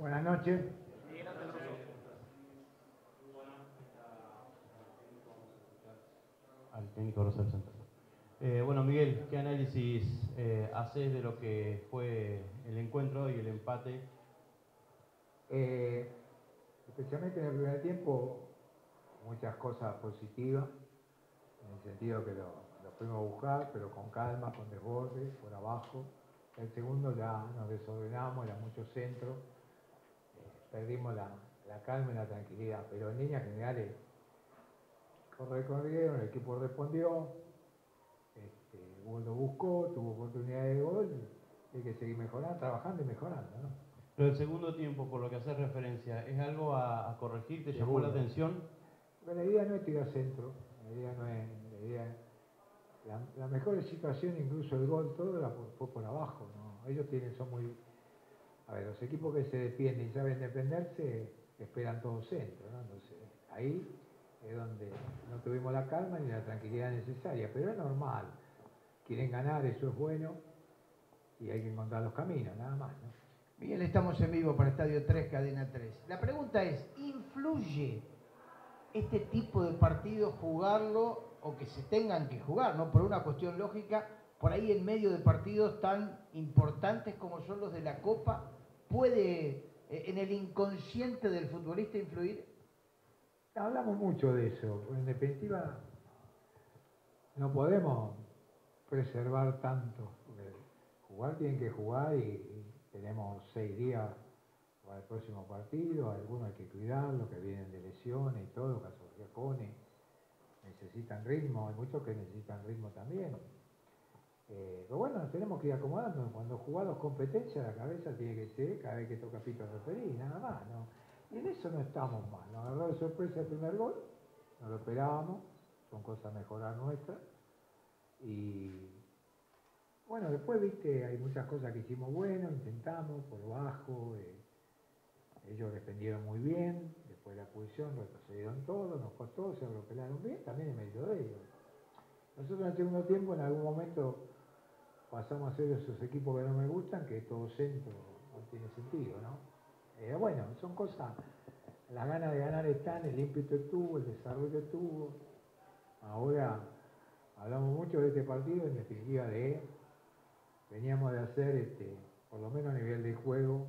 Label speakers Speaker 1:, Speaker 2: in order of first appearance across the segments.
Speaker 1: Buenas noches.
Speaker 2: Al técnico Rosario Central. Bueno, Miguel, ¿qué análisis haces de lo que fue el encuentro y el empate?
Speaker 1: Especialmente en el primer tiempo, muchas cosas positivas, en el sentido que lo fuimos a buscar, pero con calma, con desborde, por abajo. El segundo ya nos desordenamos, era mucho centro, perdimos la calma y la tranquilidad, pero en líneas generales recorrieron, el equipo respondió, lo buscó, tuvo oportunidad de gol, y hay que seguir mejorando, trabajando y mejorando, ¿no?
Speaker 2: Pero el segundo tiempo, por lo que haces referencia, ¿es algo a corregir? ¿Te llamó
Speaker 1: Seguro.
Speaker 2: la atención?
Speaker 1: Pero la idea no es tirar centro, la idea no es, la mejor situación, incluso el gol, todo fue por abajo, ¿no? Ellos son muy, a ver, los equipos que se defienden y saben defenderse, esperan todo centro, ¿no? Entonces, ahí es donde no tuvimos la calma ni la tranquilidad necesaria, pero es normal, quieren ganar, eso es bueno, y hay que encontrar los caminos, nada más, ¿no?
Speaker 3: Miguel, estamos en vivo para Estadio 3, Cadena 3. La pregunta es, ¿influye este tipo de partidos jugarlo o que se tengan que jugar, ¿no? Por una cuestión lógica, por ahí en medio de partidos tan importantes como son los de la Copa, ¿puede en el inconsciente del futbolista influir?
Speaker 1: Hablamos mucho de eso, en definitiva no podemos preservar tanto, porque jugar tienen que jugar y tenemos 6 días para el próximo partido, algunos hay que cuidarlo, que vienen de lesiones y todo, caso de Giacone, necesitan ritmo, hay muchos que necesitan ritmo también. Pero bueno, nos tenemos que ir acomodando, cuando jugamos competencia la cabeza tiene que ser, cada vez que toca pito referí, nada más, ¿no? Y en eso no estamos mal, nos agarró de sorpresa el primer gol, no lo esperábamos, son cosas a mejorar nuestras, y bueno, después, viste, hay muchas cosas que hicimos bueno, intentamos, por bajo, ellos defendieron muy bien, después de la expulsión retrocedieron todo, nos costó, se agropelaron bien, también es mérito de ellos. Nosotros en el segundo tiempo, en algún momento, pasamos a ser esos equipos que no me gustan, que todo centro no tiene sentido, ¿no? Bueno, son cosas, las ganas de ganar están, el ímpetu estuvo, el desarrollo estuvo. Ahora hablamos mucho de este partido, en definitiva veníamos de hacer, por lo menos a nivel de juego,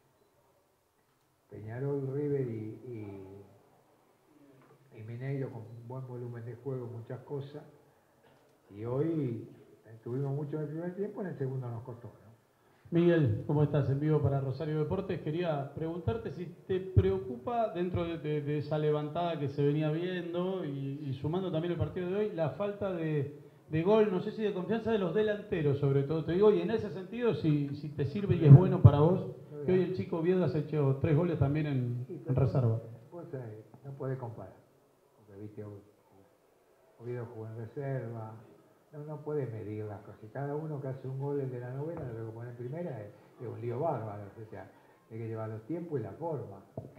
Speaker 1: Peñarol, River y Mineiro con buen volumen de juego, muchas cosas, y hoy tuvimos mucho en el primer tiempo, en el segundo nos costó, ¿no?
Speaker 4: Miguel, ¿cómo estás? En vivo para Rosario Deportes. Quería preguntarte si te preocupa, dentro de esa levantada que se venía viendo y sumando también el partido de hoy, la falta de gol, no sé si de confianza de los delanteros, sobre todo te digo, y en ese sentido, si te sirve y es bueno para vos, que hoy el chico Viedma ha hecho 3 goles también en reserva.
Speaker 1: Vos no podés comparar, porque viste, Oviedo jugó en reserva, no puede medir las cosas. Y cada uno que hace un gol de la novela, lo que pone en primera, es un lío bárbaro. O sea, hay que llevar los tiempos y la forma.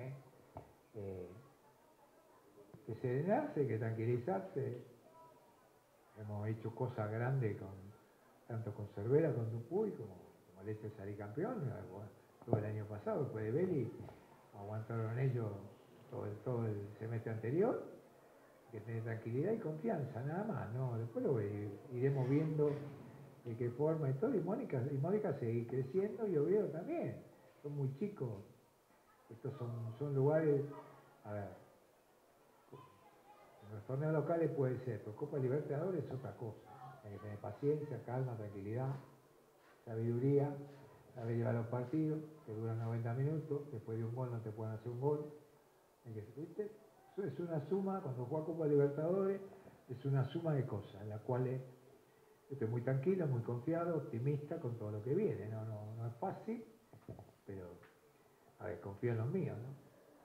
Speaker 1: Que serenarse, hay que tranquilizarse. Hemos hecho cosas grandes tanto con Cervera, con Dupuy, como el hecho de salir campeón. Todo el año pasado, después de Vélez, aguantaron ellos todo el semestre anterior. Que tener tranquilidad y confianza, nada más, ¿no? Después lo iremos viendo de qué forma y todo, y Mónica sigue creciendo y Oviedo también, son muy chicos, estos son lugares, a ver, en los torneos locales puede ser, pero Copa Libertadores es otra cosa, hay que tener paciencia, calma, tranquilidad, sabiduría, saber llevar los partidos, que duran 90 minutos, después de un gol no te pueden hacer un gol, hay que, ¿viste? Eso es una suma, cuando juega Copa Libertadores, es una suma de cosas, en la cual estoy muy tranquilo, muy confiado, optimista con todo lo que viene. No es fácil, pero a ver, confío en los míos, ¿no?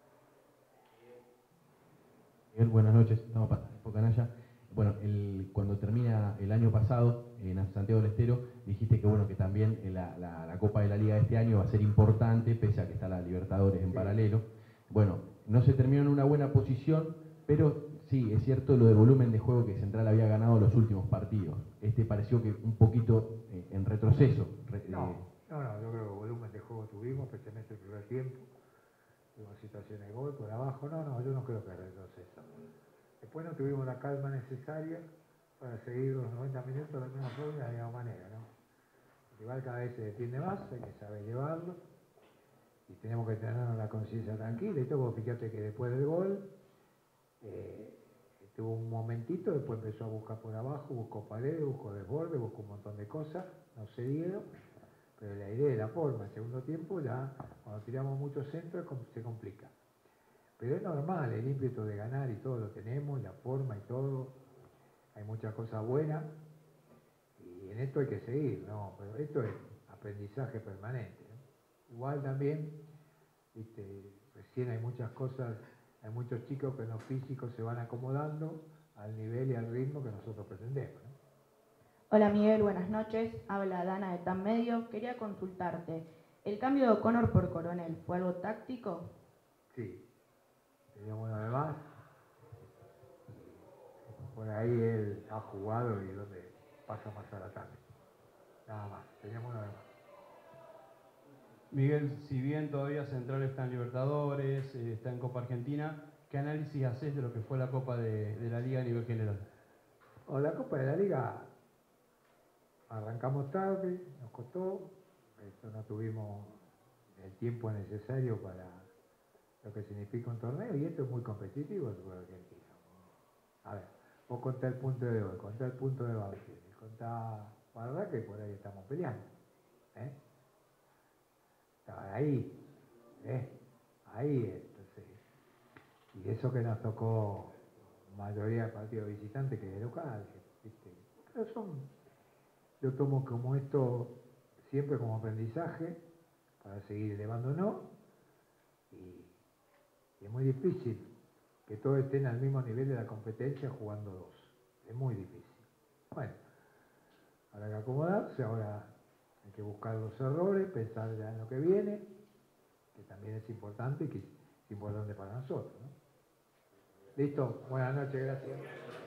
Speaker 5: Miguel, buenas noches, estamos para Canalla. Bueno, cuando termina el año pasado en Santiago del Estero, dijiste que bueno que también la Copa de la Liga de este año va a ser importante, pese a que está la Libertadores en paralelo. Bueno, no se terminó en una buena posición, pero sí, es cierto lo de volumen de juego que Central había ganado los últimos partidos. Pareció que un poquito en retroceso.
Speaker 1: No, yo creo que volumen de juego tuvimos, especialmente el primer tiempo. abajo. No, yo no creo que retrocesa. Después no tuvimos la calma necesaria para seguir los 90 minutos de la misma forma y de la misma manera, ¿no? Igual cada vez se defiende más, hay que saber llevarlo y tenemos que tener la conciencia tranquila y todo. Fíjate que después del gol tuvo un momentito, después empezó a buscar por abajo, buscó paredes, buscó desborde, buscó un montón de cosas, no se dieron, pero la idea y la forma, el segundo tiempo ya cuando tiramos muchos centros se complica. Pero es normal, el ímpetu de ganar y todo lo tenemos, la forma y todo, hay muchas cosas buenas y en esto hay que seguir, ¿no? Pero esto es aprendizaje permanente, ¿no? Igual también, ¿viste? Recién hay muchas cosas, hay muchos chicos que en los físicos se van acomodando al nivel y al ritmo que nosotros pretendemos, ¿no?
Speaker 6: Hola Miguel, buenas noches. Habla Dana de TAM Medio. Quería consultarte, ¿el cambio de O'Connor por Coronel fue algo táctico?
Speaker 1: Sí, teníamos uno de más. Por ahí él ha jugado y donde pasa más al ataque. Nada más, teníamos uno de más.
Speaker 2: Miguel, si bien todavía Central está en Libertadores, está en Copa Argentina, ¿qué análisis haces de lo que fue la Copa de la Liga a nivel general?
Speaker 1: O la Copa de la Liga arrancamos tarde, nos costó, no tuvimos el tiempo necesario para lo que significa un torneo y esto es muy competitivo el fútbol argentino. A ver, vos contá el punto de hoy, contá el punto de Banfield, contá Barra que por ahí estamos peleando. Ahí, entonces, y eso que nos tocó mayoría de partidos visitantes que de locales, ¿viste? Pero yo tomo como esto siempre como aprendizaje para seguir elevándonos y es muy difícil que todos estén al mismo nivel de la competencia jugando dos, es muy difícil. Bueno, habrá que acomodarse, ahora hay que buscar los errores, pensar ya en lo que viene, que también es importante y que es importante para nosotros, ¿no? Listo, buenas noches, gracias.